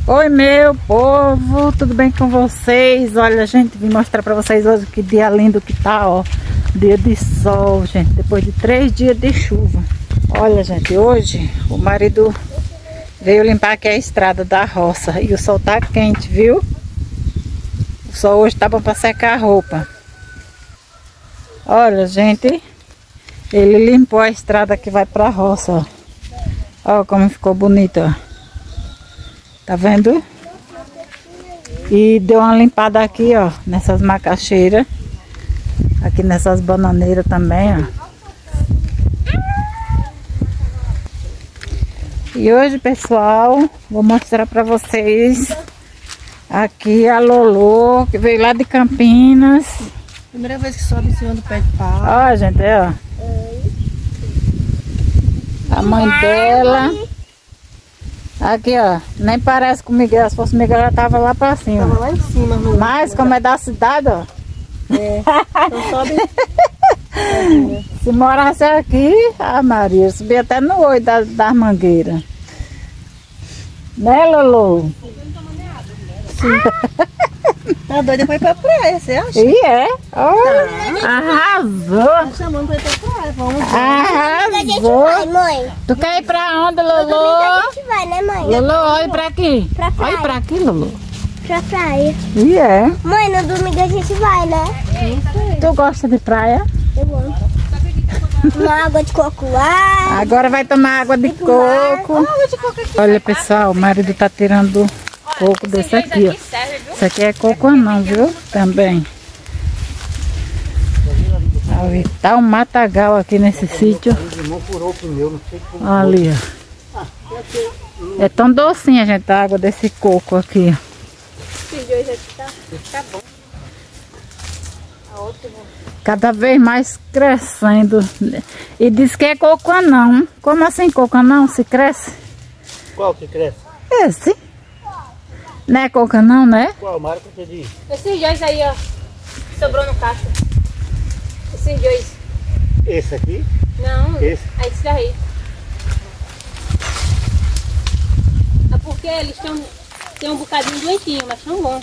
Oi, meu povo, tudo bem com vocês? Olha, gente, vim mostrar pra vocês hoje que dia lindo que tá, ó. Dia de sol, gente, depois de 3 dias de chuva. Olha, gente, hoje o marido veio limpar aqui a estrada da roça e o sol tá quente, viu? O sol hoje tá bom pra secar a roupa. Olha, gente, ele limpou a estrada que vai pra roça, ó. Ó como ficou bonito, ó. Tá vendo? E deu uma limpada aqui, ó, nessas macaxeiras. Aqui nessas bananeiras também, ó. E hoje, pessoal, vou mostrar pra vocês aqui a Lolo, que veio lá de Campinas. Primeira vez que sobe em cima do pé de pau. Ó, gente, ó. A mãe dela. Aqui, ó, nem parece com o Miguel. Se fosse o Miguel, ela tava lá pra cima. Tava lá em cima. No Mas como é da cidade, ó. É, então sobe. Se morasse aqui, a Maria, subia até no olho das mangueiras. Né, Lolo? Tá doida pra ir pra praia, você acha? E é. Oh, arrasou. Tá chamando pra ir pra praia, vamos Arrasou. Mãe. Tu quer ir pra onde, Lolo? A gente vai, né, mãe? Lolo, olha pra aqui. Pra praia. Olha pra aqui, Lolo. Pra praia. E é. Mãe, no domingo a gente vai, né? Tu gosta de praia? Eu amo. Uma água de coco lá. Agora vai tomar água de coco. Olha, pessoal, o marido tá tirando coco desse aqui, ó. Isso aqui é coco anão, viu? Também. Ali tá um matagal aqui nesse sítio. Ali, ó. É tão docinha, gente, a água desse coco aqui. Esses dois aqui tá bom. Cada vez mais crescendo. E diz que é coco anão. Como assim coco anão? Se cresce? Qual que cresce? Esse. Não é coco anão, né? Qual marca que diz? Esses dois aí, ó. Sobrou no caixa. Esses dois. Esse aqui? Não, Esse? é esse daí. É porque eles têm um bocadinho doentinho, mas tão bom.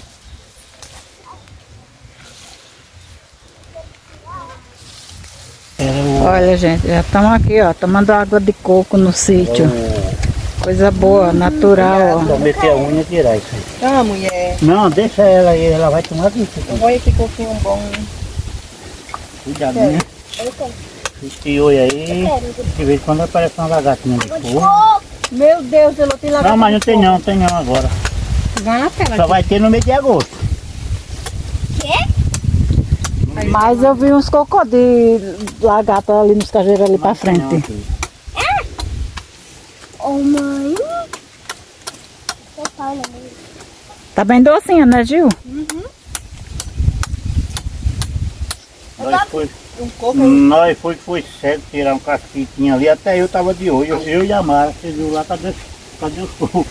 Olha, gente, já estamos aqui, ó, tomando água de coco no sítio. Coisa boa, natural, Vou ó. meter a unha e tirar isso aí. Ah, mulher. Não, deixa ela aí, ela vai tomar isso aqui. Olha que coquinho bom. Cuidado, né? Esse oi aí, de vez em quando aparece uma lagartinha de fogo. Meu Deus, ela tem lá. Não, mas não tem não agora. Vai na tela. Só vai ter no mês de agosto. Mas eu vi uns cocô de lagarto ali nos cajeiros ali pra frente. Ô, mãe. Seu pai, né, mãe? Tá bem docinha, né, Gil? Nós foi cedo tirar um casquitinho ali, até eu tava de olho, eu e a Mara, você viu lá, cadê os cocos?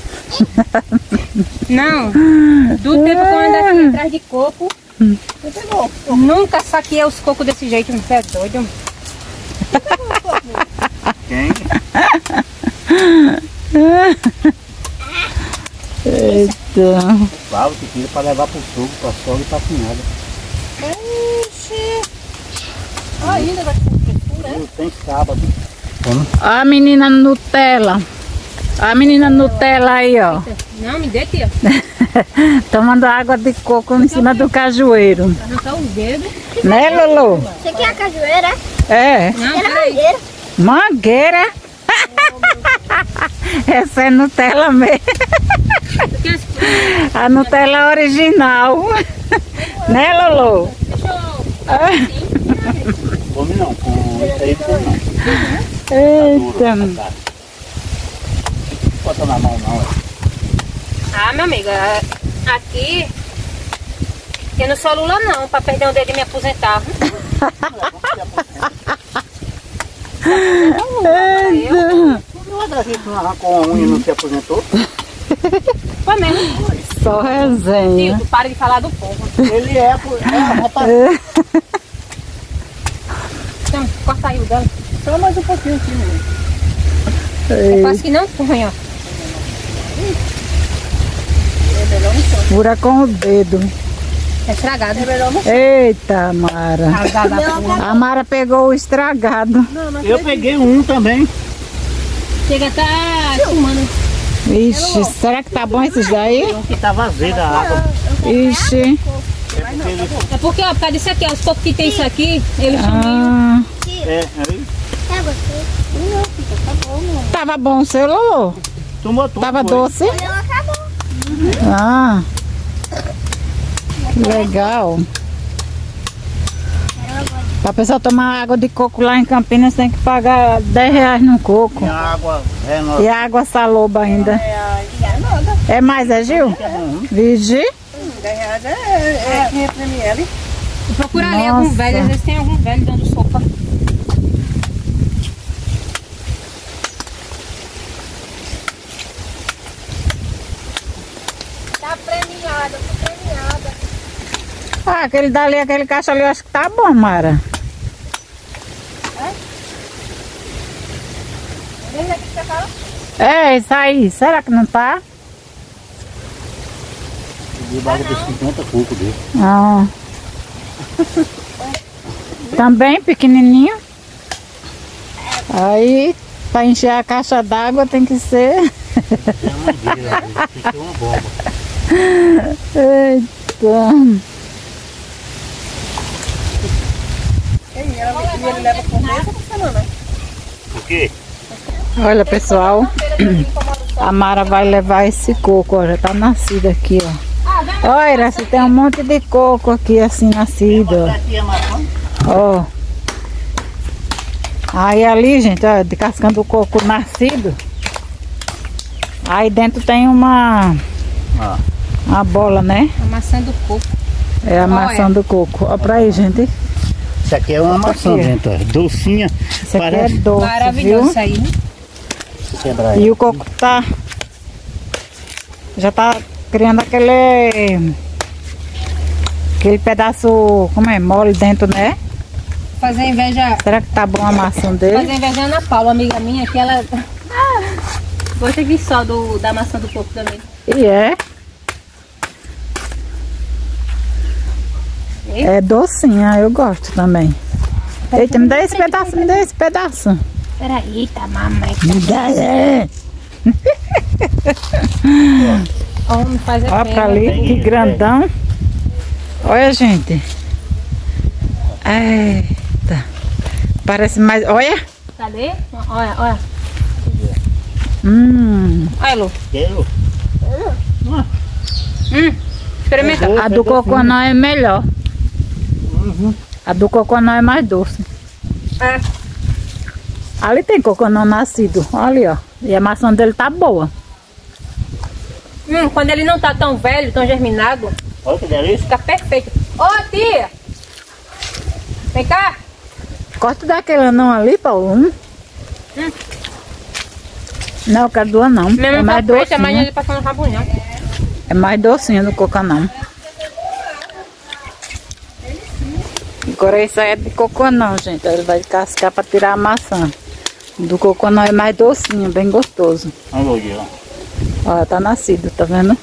Não, do tempo que eu ando aqui atrás de coco, nunca saquei os cocos desse jeito, você é doido. Quem? Eita. Falo que tira pra levar pro fogo, pra sogra e pra cunhada. Ainda vai ter frescura, Não tem sábado. Ó a menina Nutella. Ó a menina Nutella aí, ó. Não, me dê, tia. Tomando água de coco em cima do cajueiro. Arrancar os dedos. Né, Lolo? Você aqui é a cajueira? É. Não, Era peraí. mangueira. Mangueira. Essa é Nutella mesmo. A Nutella original. Né, Lolo? Come não, com isso aí come não. Eita. Não bota na mão não, Ah, meu amigo, aqui eu não sou Lula não, pra perder um dedo e me aposentar. A gente não arrancou uma unha e não se aposentou? Foi mesmo. Só resenha. Tio, para de falar do povo. Ele rapaz. Então, corta aí o dano. Só mais um pouquinho aqui, mulher. Eu faço que não põe, ó. Fura com o dedo. É estragado. Eita, Mara. A Mara pegou o estragado. Eu peguei um também. Chega a tá fumando. Ixi, será que tá bom esses daí? Que tá vazio da água. Ixi. É porque, ó, por causa disso aqui, ó, os cocos que tem isso aqui, eles são meio... É, aí. Tá gostoso? Tava bom o seu, Lolo? Tomou tudo. Tava foi. doce? Não acabou. Ah. Que legal. Pra pessoa tomar água de coco lá em Campinas tem que pagar R$10 no coco. Minha água é nossa. E a água saloba ainda. É mais, é Gil? Vigi? É 500 ml. Procura ali algum Nossa. velho, às vezes tem algum velho dando sopa. Tá premiada, tá premiada. Ah, aquele dali, aquele caixa ali, eu acho que tá bom, Mara. É, isso aí. Será que não tá? Pedi água de 50 cocos dele. Ah. Também pequenininho. Aí, pra encher a caixa d'água tem que ser... É uma mangueira, fica uma bomba. Eita. E ele leva por mês ou por semana? O quê? Olha, pessoal, a Mara vai levar esse coco, ó, já tá nascido aqui, ó. Olha, se tem um monte de coco aqui assim nascido, ó. Aqui é maçã. Ó. Aí ali, gente, ó, descascando o coco nascido. Aí dentro tem uma bola, né? A maçã do coco. É a maçã do coco. Ó pra aí, gente. Isso aqui é uma maçã, Aqui. gente, ó. Docinha. Isso aqui é doce, Maravilhoso viu? isso aí, né? Quebrar aí. E o coco tá... Já tá criando aquele pedaço, como é, mole dentro, né? Fazer inveja... Será que tá bom a maçã dele? Fazer inveja na Paula, amiga minha, que ela... Gosta de só da maçã do coco também. E é. É docinha, eu gosto também. Eita, me dá esse pedaço, me dá esse pedaço. Peraí, tá mamãe. Me dá, é. Homem, faz a Ó pra ali, que grandão. Olha, gente. Eita. Parece mais... Olha. Cadê? Olha, olha. Olha, Lu. Quero. Experimenta. A do coconó é melhor. A do coconó é mais doce. É. Ali tem coconó nascido. Olha ali, ó. E a maçã dele tá boa. Quando ele não tá tão velho, tão germinado, Olha que delícia. fica perfeito. Ô, tia! Vem cá. Corta daquele anão ali, Paulo. Não, eu quero do anão. Mesmo É mais preta, mas docinho. ele passou no rabunhão. É mais docinho do coconó. Agora isso aí é de coconó, gente. Ele vai cascar pra tirar a maçã. Do coconó é mais docinho, bem gostoso. Olha ali, ó. Ó, tá nascido, tá vendo?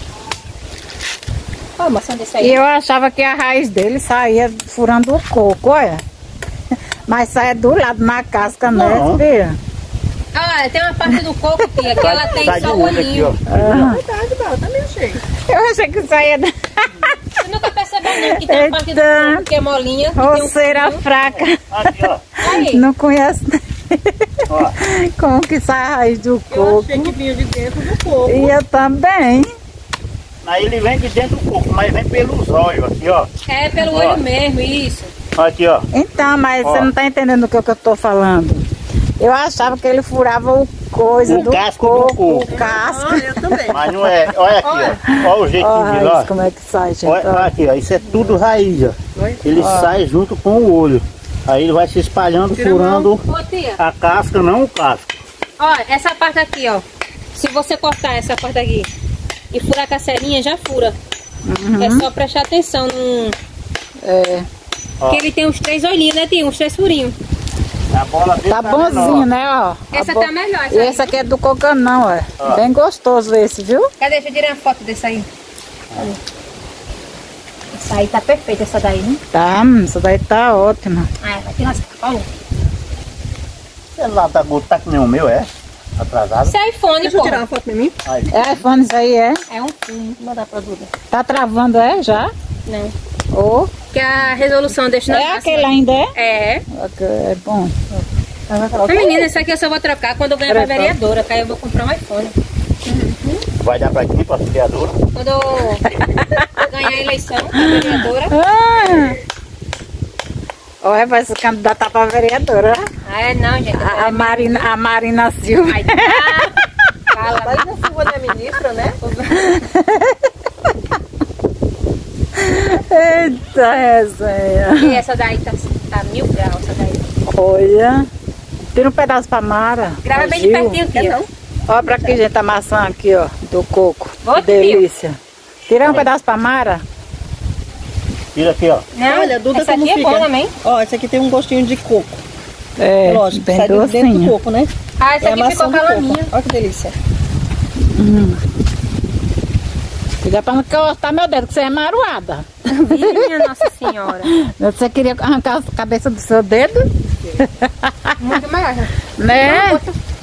Ó, maçã desse E aí. eu achava que a raiz dele saía furando o coco, olha. Mas sai do lado, na casca, né, Não. filha? Ah, tem uma parte do coco, tia, que ela tem Sai de só o olho aqui, ó. olhinho. Verdade, Bela, tá meio cheio. Eu achei que saía da Você nunca percebeu não que tem uma parte do Eita. coco que é molinha. Que tem um roceira fio. fraca. Aqui, ó. Aí. Não conhece Ó. como que sai a raiz do Eu coco. achei que vinha de dentro do coco. E eu também. Aí ele vem de dentro do coco, mas vem pelos olhos, aqui, ó. É pelo Ó. olho mesmo, isso. Aqui, ó. Então, mas Ó. você não tá entendendo o que eu tô falando. Eu achava que ele furava o coisa O do casco coco, do coco. o casco. Ah, eu também. Mas não é. Olha aqui, ó. Olha o Ó, jeitinho a dele, raiz, ó. como é que sai, gente. Olha Ó. aqui, ó. Isso é tudo raiz, ó. Ele sai junto com o olho. Aí ele vai se espalhando, furando Ô, tia, a casca, não o casco. ó, essa parte aqui, ó. Se você cortar essa parte aqui e furar com a serinha, já fura. É só prestar atenção. É, Porque ele tem uns 3 olhinhos, né, tia? Uns 3 furinhos. A bola dele tá bonzinho, menor. né, ó. Essa A bo- tá melhor, E esse aqui é do coconão, ó. Ó. Bem gostoso esse, viu? Cadê? Deixa eu tirar uma foto desse aí. Essa aí tá perfeita, essa daí, né? Tá, essa daí tá ótima. Ah, vai ter umas Paulo. O celular tá gordo, tá que nem o meu, é? Atrasado. Esse é iPhone, Deixa eu pô. tirar uma foto pra mim. Aí. É iPhone isso aí, é? É um filme. Vou mandar pra Duda. Tá travando, é? Já? Não. Ou? Que a resolução deste não É aquele ainda, é? É. É bom. Menina, esse aqui eu só vou trocar quando eu ganhar pra Troca. vereadora, que aí eu vou comprar um iPhone. Vai dar pra quem? Pra vereadora? Quando eu ganhar a eleição pra vereadora. Ah! Olha, vai se candidatar pra vereadora. Ah, é não, gente. A Marina Silva. Ai, tá. Fala. Marina Silva não é ministra, né? Eita, resenha. E essa daí tá 1000 graus, essa daí. Olha. Tira um pedaço pra Mara. Grava bem de Gil. pertinho aqui, ó. Olha pra aqui, gente, a maçã aqui, ó, do coco. Ô, Que delícia. Tira um pedaço pra Mara. Tira aqui, ó. Não, Olha, Duda, essa como aqui fica? é boa também. Ó, esse aqui tem um gostinho de coco. É, Lógico, bem sai de dentro do docinho. coco, né? Ah, essa É a aqui maçã ficou do coco. calaminha. Olha que delícia. Cuidado pra não cortar meu dedo, que você é maroada. Minha Nossa Senhora. Você queria arrancar a cabeça do seu dedo? Muito maior. Né?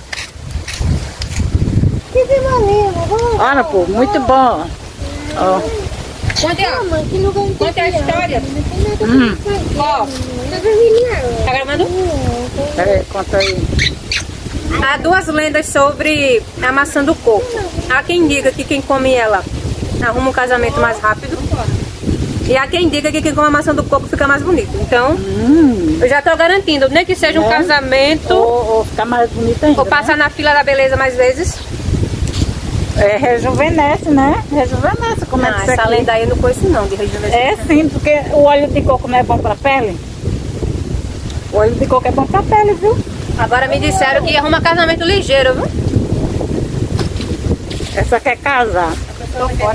Olha, pô, muito bom. Ó. Conte, ó. Conte a história. Ó. Tá gravando? Peraí, conta aí. Há duas lendas sobre a maçã do coco. Há quem diga que quem come ela arruma um casamento mais rápido. E há quem diga que quem come a maçã do coco fica mais bonito. Então, eu já tô garantindo, nem que seja um casamento, Ou ficar mais bonita ainda. ou passar na fila da beleza mais vezes. É, rejuvenesce, né? Rejuvenesce, como é que isso Essa aqui? lenda aí eu não conheço não, de rejuvenescer. É sim, porque o óleo de coco não é bom pra pele. O óleo de coco é bom pra pele, viu? Agora me disseram que arruma casamento ligeiro, viu? Essa quer casar. Tô fora.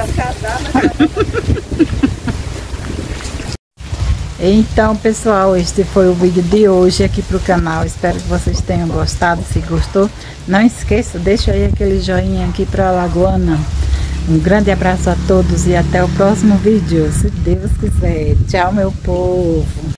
Então, pessoal, este foi o vídeo de hoje aqui pro canal. Espero que vocês tenham gostado. Se gostou, não esqueça, deixa aí aquele joinha aqui pra Alagoana. Um grande abraço a todos e até o próximo vídeo, se Deus quiser. Tchau, meu povo.